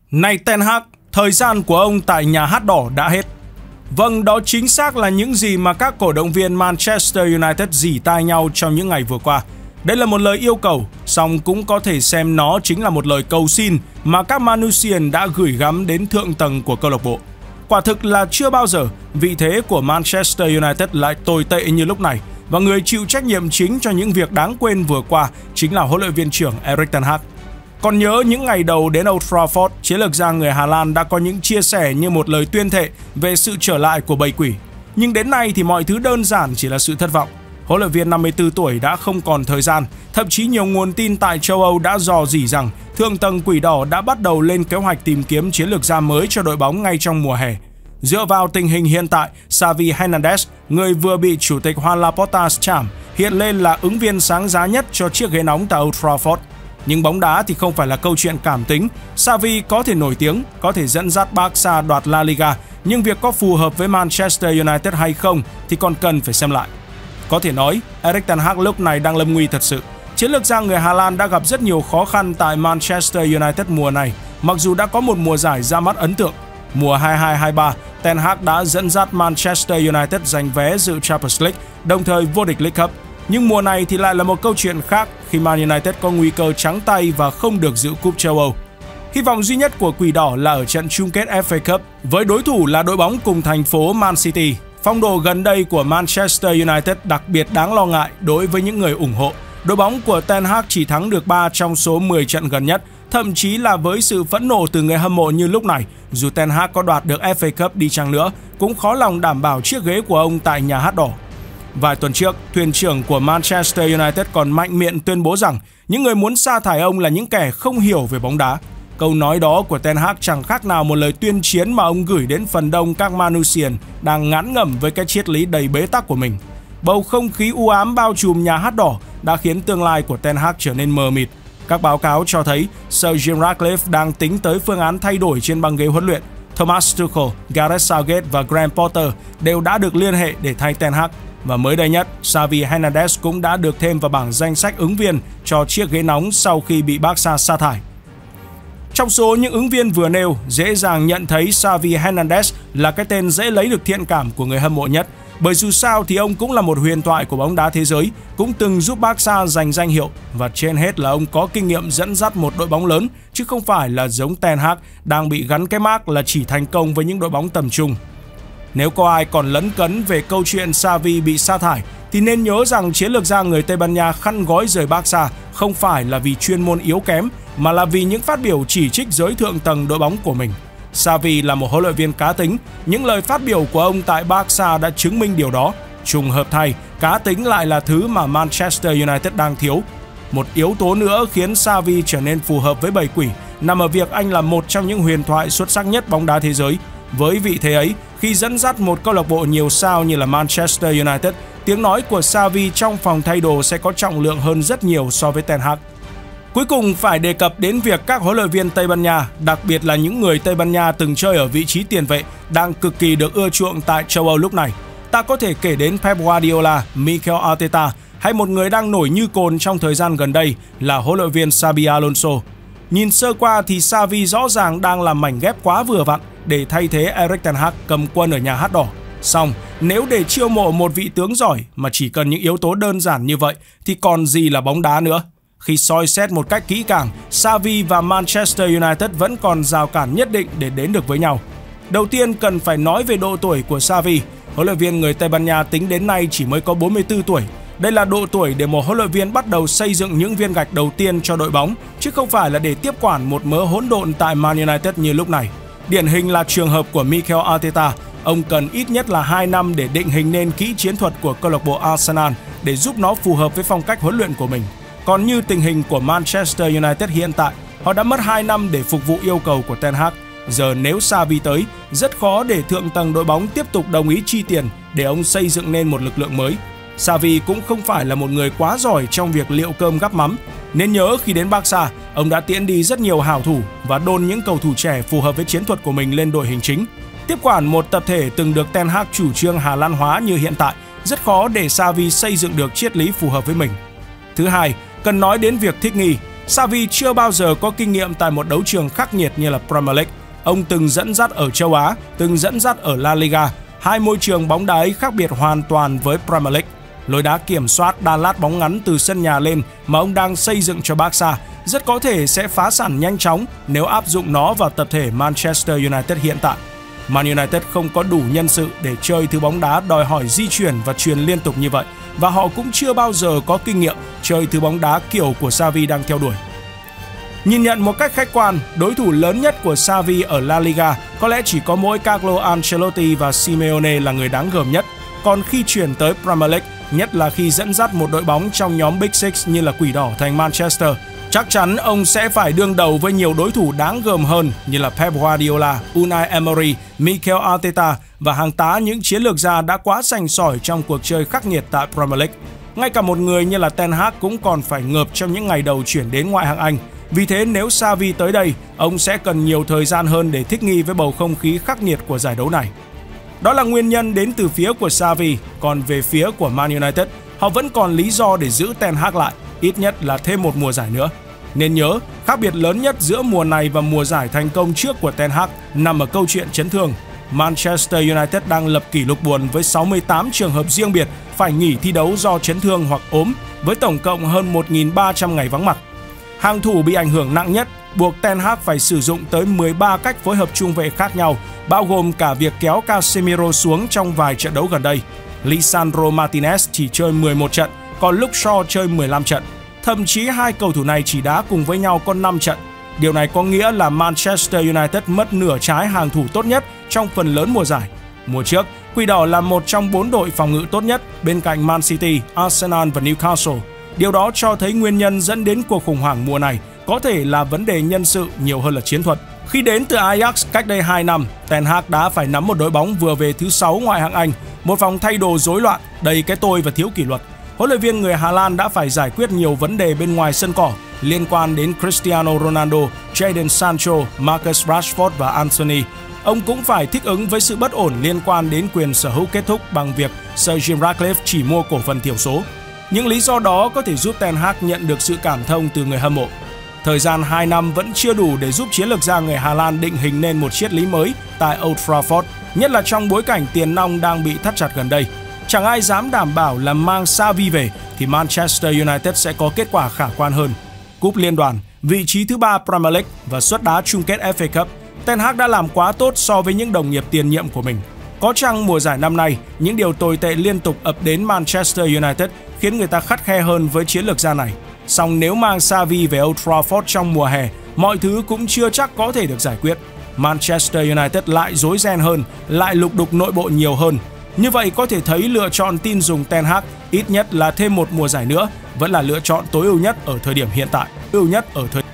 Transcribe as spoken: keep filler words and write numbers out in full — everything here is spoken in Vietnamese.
Này Ten Hag, thời gian của ông tại nhà hát đỏ đã hết. Vâng, đó chính xác là những gì mà các cổ động viên Manchester United rỉ tai nhau trong những ngày vừa qua. Đây là một lời yêu cầu, song cũng có thể xem nó chính là một lời cầu xin mà các Manusian đã gửi gắm đến thượng tầng của câu lạc bộ. Quả thực là chưa bao giờ vị thế của Manchester United lại tồi tệ như lúc này, và người chịu trách nhiệm chính cho những việc đáng quên vừa qua chính là huấn luyện viên trưởng Erik ten Hag. Còn nhớ những ngày đầu đến Old Trafford, chiến lược gia người Hà Lan đã có những chia sẻ như một lời tuyên thệ về sự trở lại của bầy quỷ. Nhưng đến nay thì mọi thứ đơn giản chỉ là sự thất vọng. Huấn luyện viên năm mươi tư tuổi đã không còn thời gian, thậm chí nhiều nguồn tin tại châu Âu đã dò dỉ rằng thượng tầng quỷ đỏ đã bắt đầu lên kế hoạch tìm kiếm chiến lược gia mới cho đội bóng ngay trong mùa hè. Dựa vào tình hình hiện tại, Xavi Hernandez, người vừa bị chủ tịch Juan Laporta chạm, hiện lên là ứng viên sáng giá nhất cho chiếc ghế nóng tại Old Trafford. Nhưng bóng đá thì không phải là câu chuyện cảm tính. Xavi có thể nổi tiếng, có thể dẫn dắt Barca đoạt La Liga, nhưng việc có phù hợp với Manchester United hay không thì còn cần phải xem lại. Có thể nói, Erik ten Hag lúc này đang lâm nguy thật sự. Chiến lược gia người Hà Lan đã gặp rất nhiều khó khăn tại Manchester United mùa này, mặc dù đã có một mùa giải ra mắt ấn tượng. Mùa hai hai hai ba, Ten Hag đã dẫn dắt Manchester United giành vé dự Champions League, đồng thời vô địch League Cup. Nhưng mùa này thì lại là một câu chuyện khác khi Man United có nguy cơ trắng tay và không được dự cúp châu Âu. Hy vọng duy nhất của Quỷ Đỏ là ở trận chung kết ép a Cup với đối thủ là đội bóng cùng thành phố Man City. Phong độ gần đây của Manchester United đặc biệt đáng lo ngại đối với những người ủng hộ. Đội bóng của Ten Hag chỉ thắng được ba trong số mười trận gần nhất, thậm chí là với sự phẫn nộ từ người hâm mộ như lúc này, dù Ten Hag có đoạt được ép a Cup đi chăng nữa, cũng khó lòng đảm bảo chiếc ghế của ông tại nhà hát đỏ. Vài tuần trước, thuyền trưởng của Manchester United còn mạnh miệng tuyên bố rằng những người muốn sa thải ông là những kẻ không hiểu về bóng đá. Câu nói đó của Ten Hag chẳng khác nào một lời tuyên chiến mà ông gửi đến phần đông các Manusian đang ngán ngẩm với cái triết lý đầy bế tắc của mình. Bầu không khí u ám bao trùm nhà hát đỏ đã khiến tương lai của Ten Hag trở nên mờ mịt. Các báo cáo cho thấy Sir Jim Ratcliffe đang tính tới phương án thay đổi trên băng ghế huấn luyện. Thomas Tuchel, Gareth Southgate và Graham Potter đều đã được liên hệ để thay Ten Hag. Và mới đây nhất, Xavi Hernandez cũng đã được thêm vào bảng danh sách ứng viên cho chiếc ghế nóng sau khi bị Barca sa thải. Trong số những ứng viên vừa nêu, dễ dàng nhận thấy Xavi Hernandez là cái tên dễ lấy được thiện cảm của người hâm mộ nhất. Bởi dù sao thì ông cũng là một huyền thoại của bóng đá thế giới, cũng từng giúp Barca giành danh hiệu, và trên hết là ông có kinh nghiệm dẫn dắt một đội bóng lớn, chứ không phải là giống Ten Hag đang bị gắn cái mác là chỉ thành công với những đội bóng tầm trung. Nếu có ai còn lấn cấn về câu chuyện Xavi bị sa thải thì nên nhớ rằng chiến lược gia người Tây Ban Nha khăn gói rời Barca không phải là vì chuyên môn yếu kém, mà là vì những phát biểu chỉ trích giới thượng tầng đội bóng của mình. Xavi là một huấn luyện viên cá tính, những lời phát biểu của ông tại Barca đã chứng minh điều đó. Trùng hợp thay, cá tính lại là thứ mà Manchester United đang thiếu. Một yếu tố nữa khiến Xavi trở nên phù hợp với bầy quỷ nằm ở việc anh là một trong những huyền thoại xuất sắc nhất bóng đá thế giới. Với vị thế ấy, khi dẫn dắt một câu lạc bộ nhiều sao như là Manchester United, tiếng nói của Xavi trong phòng thay đồ sẽ có trọng lượng hơn rất nhiều so với Ten Hag. Cuối cùng phải đề cập đến việc các huấn luyện viên Tây Ban Nha, đặc biệt là những người Tây Ban Nha từng chơi ở vị trí tiền vệ, đang cực kỳ được ưa chuộng tại châu Âu lúc này. Ta có thể kể đến Pep Guardiola, Mikel Arteta hay một người đang nổi như cồn trong thời gian gần đây là huấn luyện viên Xabi Alonso. Nhìn sơ qua thì Xavi rõ ràng đang làm mảnh ghép quá vừa vặn để thay thế Erik ten Hag cầm quân ở nhà hát đỏ. Song, nếu để chiêu mộ một vị tướng giỏi mà chỉ cần những yếu tố đơn giản như vậy thì còn gì là bóng đá nữa. Khi soi xét một cách kỹ càng, Xavi và Manchester United vẫn còn rào cản nhất định để đến được với nhau. Đầu tiên cần phải nói về độ tuổi của Xavi. Huấn luyện viên người Tây Ban Nha tính đến nay chỉ mới có bốn mươi tư tuổi. Đây là độ tuổi để một huấn luyện viên bắt đầu xây dựng những viên gạch đầu tiên cho đội bóng, chứ không phải là để tiếp quản một mớ hỗn độn tại Man United như lúc này. Điển hình là trường hợp của Mikel Arteta. Ông cần ít nhất là hai năm để định hình nên kỹ chiến thuật của câu lạc bộ Arsenal để giúp nó phù hợp với phong cách huấn luyện của mình. Còn như tình hình của Manchester United hiện tại, họ đã mất hai năm để phục vụ yêu cầu của Ten Hag. Giờ nếu Xavi tới, rất khó để thượng tầng đội bóng tiếp tục đồng ý chi tiền để ông xây dựng nên một lực lượng mới. Xavi cũng không phải là một người quá giỏi trong việc liệu cơm gắp mắm. Nên nhớ khi đến Barca, ông đã tiễn đi rất nhiều hảo thủ và đôn những cầu thủ trẻ phù hợp với chiến thuật của mình lên đội hình chính. Tiếp quản một tập thể từng được Ten Hag chủ trương Hà Lan hóa như hiện tại, rất khó để Xavi xây dựng được triết lý phù hợp với mình. Thứ hai, cần nói đến việc thích nghi. Xavi chưa bao giờ có kinh nghiệm tại một đấu trường khắc nghiệt như là Premier League. Ông từng dẫn dắt ở châu Á, từng dẫn dắt ở La Liga. Hai môi trường bóng đá ấy khác biệt hoàn toàn với Premier League. Lối đá kiểm soát đan lát bóng ngắn từ sân nhà lên mà ông đang xây dựng cho Barca rất có thể sẽ phá sản nhanh chóng nếu áp dụng nó vào tập thể Manchester United hiện tại. Man United không có đủ nhân sự để chơi thứ bóng đá đòi hỏi di chuyển và truyền liên tục như vậy, và họ cũng chưa bao giờ có kinh nghiệm chơi thứ bóng đá kiểu của Xavi đang theo đuổi. Nhìn nhận một cách khách quan, đối thủ lớn nhất của Xavi ở La Liga có lẽ chỉ có mỗi Carlo Ancelotti và Simeone là người đáng gờm nhất. Còn khi chuyển tới Premier League, nhất là khi dẫn dắt một đội bóng trong nhóm Big Six như là Quỷ Đỏ thành Manchester, chắc chắn ông sẽ phải đương đầu với nhiều đối thủ đáng gờm hơn như là Pep Guardiola, Unai Emery, Mikel Arteta và hàng tá những chiến lược gia đã quá sành sỏi trong cuộc chơi khắc nghiệt tại Premier League. Ngay cả một người như là Ten Hag cũng còn phải ngợp trong những ngày đầu chuyển đến ngoại hạng Anh. Vì thế nếu Xavi tới đây, ông sẽ cần nhiều thời gian hơn để thích nghi với bầu không khí khắc nghiệt của giải đấu này. Đó là nguyên nhân đến từ phía của Xavi, còn về phía của Man United, họ vẫn còn lý do để giữ Ten Hag lại, ít nhất là thêm một mùa giải nữa. Nên nhớ, khác biệt lớn nhất giữa mùa này và mùa giải thành công trước của Ten Hag nằm ở câu chuyện chấn thương. Manchester United đang lập kỷ lục buồn với sáu mươi tám trường hợp riêng biệt phải nghỉ thi đấu do chấn thương hoặc ốm, với tổng cộng hơn một nghìn ba trăm ngày vắng mặt. Hàng thủ bị ảnh hưởng nặng nhất buộc Ten Hag phải sử dụng tới mười ba cách phối hợp trung vệ khác nhau, bao gồm cả việc kéo Casemiro xuống trong vài trận đấu gần đây. Lisandro Martinez chỉ chơi mười một trận, còn Luke Shaw chơi mười lăm trận. Thậm chí hai cầu thủ này chỉ đá cùng với nhau có năm trận. Điều này có nghĩa là Manchester United mất nửa trái hàng thủ tốt nhất trong phần lớn mùa giải. Mùa trước, Quỷ Đỏ là một trong bốn đội phòng ngự tốt nhất bên cạnh Man City, Arsenal và Newcastle. Điều đó cho thấy nguyên nhân dẫn đến cuộc khủng hoảng mùa này có thể là vấn đề nhân sự nhiều hơn là chiến thuật. Khi đến từ Ajax cách đây hai năm, Ten Hag đã phải nắm một đội bóng vừa về thứ sáu ngoại hạng Anh, một vòng thay đồ rối loạn, đầy cái tôi và thiếu kỷ luật. Huấn luyện viên người Hà Lan đã phải giải quyết nhiều vấn đề bên ngoài sân cỏ liên quan đến Cristiano Ronaldo, Jadon Sancho, Marcus Rashford và Anthony. Ông cũng phải thích ứng với sự bất ổn liên quan đến quyền sở hữu kết thúc bằng việc Sir Jim Ratcliffe chỉ mua cổ phần thiểu số. Những lý do đó có thể giúp Ten Hag nhận được sự cảm thông từ người hâm mộ. Thời gian hai năm vẫn chưa đủ để giúp chiến lược gia người Hà Lan định hình nên một triết lý mới tại Old Trafford, nhất là trong bối cảnh tiền nong đang bị thắt chặt gần đây. Chẳng ai dám đảm bảo là mang Xavi về thì Manchester United sẽ có kết quả khả quan hơn. Cúp Liên đoàn, vị trí thứ ba Premier League và suất đá chung kết ép a Cup, Ten Hag đã làm quá tốt so với những đồng nghiệp tiền nhiệm của mình. Có chăng mùa giải năm nay, những điều tồi tệ liên tục ập đến Manchester United khiến người ta khắt khe hơn với chiến lược gia này. Song nếu mang Xavi về Old Trafford trong mùa hè, mọi thứ cũng chưa chắc có thể được giải quyết. Manchester United lại rối ren hơn, lại lục đục nội bộ nhiều hơn. Như vậy có thể thấy lựa chọn tin dùng Ten Hag ít nhất là thêm một mùa giải nữa vẫn là lựa chọn tối ưu nhất ở thời điểm hiện tại. Ưu nhất ở thời